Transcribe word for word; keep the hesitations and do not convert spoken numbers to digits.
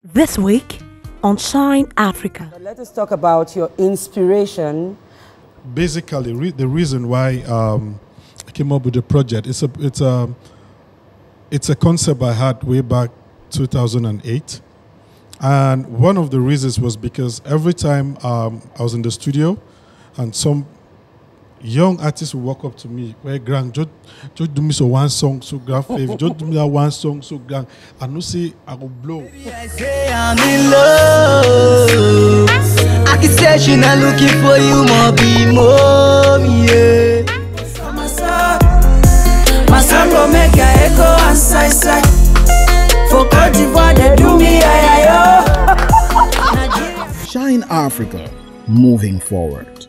This week on Shine Africa. But let us talk about your inspiration. Basically, re the reason why um, I came up with the project, it's a, it's, a, it's a concept I had way back two thousand eight. And one of the reasons was because every time um, I was in the studio and some young artists would walk up to me, where grand, just, just do me so one song, so grand, favor, just do me that one song, so grand. And no say, I go blow. Baby, I say I'm in love. I can say she not looking for you, more be more, yeah. My son, my son go make a echo and side side. For Cote d'Ivoire, they do me, ayo. Shine Africa, moving forward.